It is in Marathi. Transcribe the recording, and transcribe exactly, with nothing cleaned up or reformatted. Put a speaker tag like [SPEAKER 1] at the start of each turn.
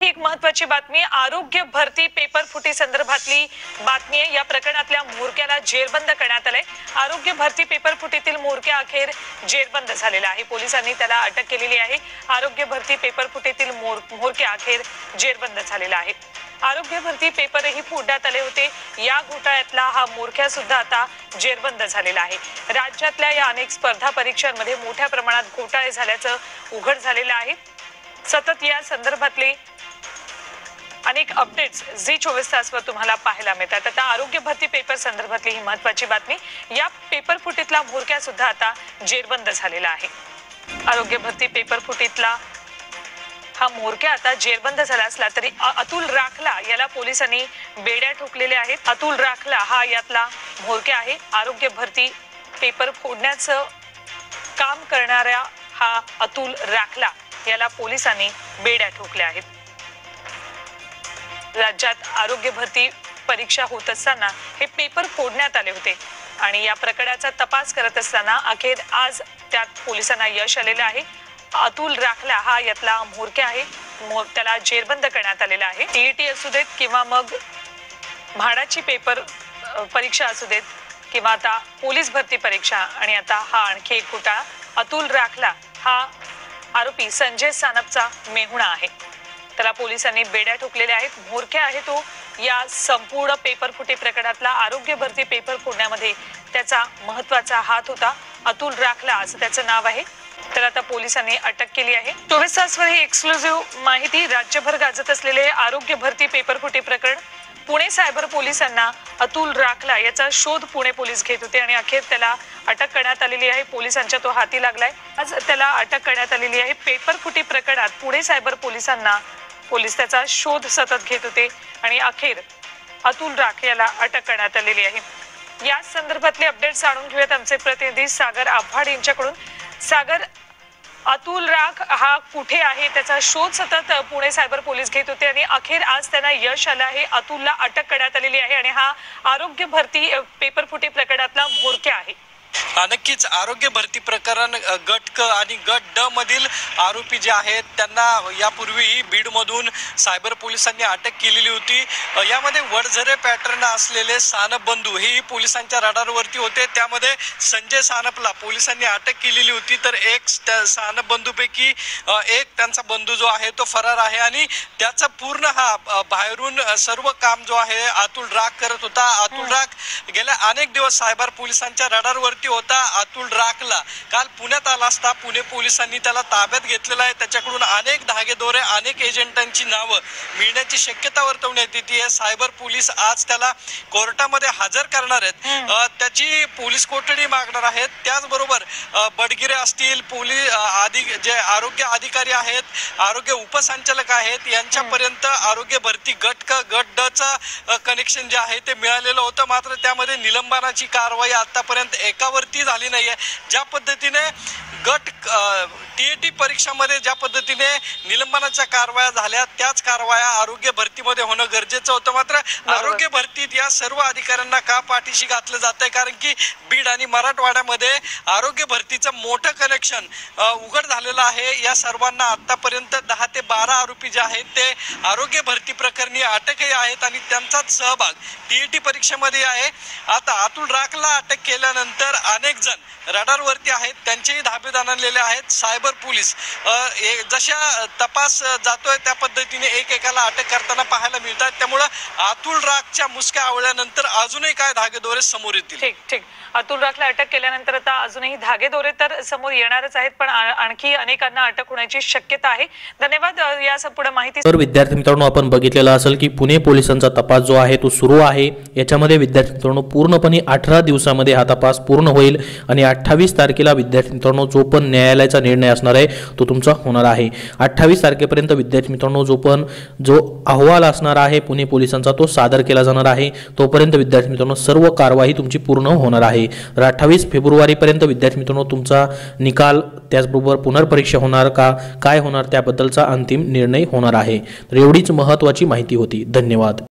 [SPEAKER 1] एक महत्त्वाची बातमी, आरोग्य भरती पेपर फुटी संदर्भातली बातमी आहे। या प्रकरणातल्या म्होरक्याला जेरबंद करण्यात आले। आरोग्य भरती पेपर फुटीतील म्होरक्या अखेर जेरबंद झालेला आहे। पोलिसांनी त्याला अटक केलेली आहे। आरोग्य भरती पेपर फुटीतील म्होरक्या अखेर जेरबंद झालेला आहे। आरोग्य भरती पेपरही फोडण्यात आले होते। या घोटाळ्यातला हा म्होरक्या सुद्धा आता जेरबंद झालेला आहे। राज्यातल्या या अनेक स्पर्धा परीक्षांमध्ये मोठ्या प्रमाणात घोटाळे झाल्याचं उघड झालेलं आहे। सतत या संदर्भातले अनेक अपडेट्स झी चोवीस तासवर तुम्हाला पाहायला मिळतात। आता आरोग्य भरती पेपर संदर्भातली ही महत्त्वाची बातमी, या पेपर फुटीतला म्होरक्या सुद्धा आता जेरबंद झालेला आहे। आरोग्य भरती पेपर फुटीतला हा म्होरक्या आता जेरबंद झाला असला तरी अतुल राखला याला पोलिसांनी बेड्या ठोकलेल्या आहेत। अतुल राखला हा यातला म्होरक्या आहे। आरोग्य भरती पेपर फोडण्याचं काम करणाऱ्या हा अतुल राखला याला पोलिसांनी बेड्या ठोकल्या आहेत। राज्यात आरोग्य भरती परीक्षा होत असताना हे पेपर फोडण्यात आले होते आणि या प्रकरणाचा तपास करत असताना अखेर आज त्यात पोलिसांना यश आलेलं आहे। अतुल राखला हा यातला म्होरक्या आहे। त्याला जेरबंद करण्यात आलेला आहे। टीईटी असू देत किंवा मग म्हाडाची पेपर परीक्षा असू देत किंवा आता पोलीस भरती परीक्षा आणि आता हा आणखी एक घोटाळा। अतुल राखला हा आरोपी संजय सानपचा मेहुणा आहे। त्याला पोलिसांनी बेड्या ठोकलेल्या आहेत। म्होरक्या आहे तो या संपूर्ण पेपर फुटी प्रकरणातला। आरोग्य भरती पेपर फोडण्यामध्ये त्याचा महत्त्वाचा हात होता। अतुल राखला असं त्याचं नाव आहे। तर आता पोलिसांनी अटक केली आहे। चोवीस तासवर ही एक्सक्लुझिव्ह माहिती। राज्यभर गाजत असलेले आरोग्य भरती पेपर फुटी प्रकरण, पुणे सायबर पोलिसांना अतुल राखला याचा शोध पुणे पोलीस घेत होते आणि अखेर त्याला अटक करण्यात आलेली आहे। पोलिसांच्या तो हाती लागलाय। आज त्याला अटक करण्यात आलेली आहे। पेपर फुटी प्रकरणात पुणे सायबर पोलिसांना पोलीस त्याचा शोध सतत घेत होते आणि अखेर अतुल राख याला अटक करण्यात आलेली आहे। या संदर्भातले अपडेट्स जाणून घेऊयात आमचे प्रतिनिधी सागर आव्हाड यांच्याकडून। सागर, अतुल राख हा कुठे आहे त्याचा शोध सतत पुणे सायबर पोलीस घेत होते आणि अखेर आज त्यांना यश आलं आहे। अतुलला अटक करण्यात आलेली आहे आणि हा आरोग्य भरती पेपर फुटी प्रकरणातला म्होरक्या आहे।
[SPEAKER 2] नक्कीच आरोग्य भरती प्रकरण गट क आणि गट ड मधील आरोपी जे आहेत त्यांना यापूर्वीही बीडमधून सायबर पोलिसांनी अटक केलेली होती। यामध्ये वडझरे पॅटर्न असलेले सानप बंधू हे पोलिसांच्या रडारवरती होते। त्यामध्ये संजय सानपला पोलिसांनी अटक केलेली होती। तर एक सानप बंधूपैकी एक त्यांचा बंधू जो आहे तो फरार आहे आणि त्याचा पूर्ण हा बाहेरून सर्व काम जो आहे अतुल राख करत होता। अतुल राख गेल्या अनेक दिवस सायबर पोलिसांच्या रडारवरती होता। अतुल राखला काल पुण्यात आला असता पुणे पोलिसांनी त्याला ताब्यात घेतलेला आहे। त्याच्याकडून अनेक धागेदोरे अनेक एजंटांची नावं मिळण्याची शक्यता वर्तवण्यात येते आहे। सायबर पोलीस आज त्याला कोर्टामध्ये हजर करणार आहेत। त्याची पोलीस कोठडी मागणार आहेत। त्याचबरोबर बडगिरे असतील, पोलीस आधी जे आरोग्य अधिकारी आहेत, आरोग्य उपसंचालक आहेत, यांच्यापर्यंत आरोग्य भरती गट क गट ड चं कनेक्शन जे आहे ते मिळालेलं होतं। मात्र त्यामध्ये निलंबनाची कारवाई आतापर्यंत एकावरती झाली नाहीये। ज्या पद्धतीने गट टीईटी परीक्षामध्ये ज्या पद्धतीने निलंबनाच्या कारवाया झाल्या त्याच कारवाया आरोग्य भरतीमध्ये होणं गरजेचं होतं। मात्र आरोग्य भरतीत या सर्व अधिकाऱ्यांना का पाठीशी घातलं जातंय, कारण की बीड आणि मराठवाड्यामध्ये आरोग्य भरतीचं मोठं कनेक्शन उघड झालेलं आहे। या सर्वांना आतापर्यंत दहा ते बारा आरोपी जे आहेत ते आरोग्य भरती प्रकरणी अटकही आहेत आणि त्यांचाच सहभाग टीईटी परीक्षेमध्ये आहे। आता अतुल राखला अटक केल्यानंतर अनेक जण रडारवरती आहेत, त्यांचेही धाबे आणलेले आहेत। सायबर पोलीस जशा तपास जातोय त्या पद्धतीने एक एकाला अटक करताना पाहायला मिळतात। त्यामुळे अतुल राखच्या मुसक्या आवळल्यानंतर अजूनही काय धागेदोरे समोर येतील।
[SPEAKER 1] ठीक ठीक अतुल राखला अटक केल्यानंतर आता अजूनही धागेदोरे तर समोर येणारच आहेत, पण आणखी अनेकांना अटक होण्याची शक्यता आहे। धन्यवाद या संपूर्ण माहिती।
[SPEAKER 3] तर विद्यार्थी मित्रांनो, आपण बघितलेलं असेल की पुणे पोलिसांचा तपास जो आहे तो सुरू आहे। याच्यामध्ये विद्यार्थी मित्रांनो पूर्णपणे अठरा दिवसामध्ये हा तपास पूर्ण होईल आणि अठ्ठावीस तारखेला विद्यार्थी मित्रांनो जो पण न्यायालयाचा निर्णय असणार आहे तो तुमचा होणार आहे। अठ्ठावीस तारखेपर्यंत विद्यार्थी मित्रांनो जो पण जो अहवाल असणार आहे पुणे पोलिसांचा तो सादर केला जाणार आहे। तोपर्यंत विद्यार्थी मित्रांनो सर्व कारवाई तुमची पूर्ण होणार आहे। तर अठ्ठावीस फेब्रुवारी पर्यंत विद्यार्थी मित्रांनो तुमचा निकाल, त्याचबरोबर पुनर्परीक्षा होणार का काय होणार त्याबद्दलचा अंतिम निर्णय होणार आहे। तर एवढीच महत्त्वाची माहिती होती। धन्यवाद।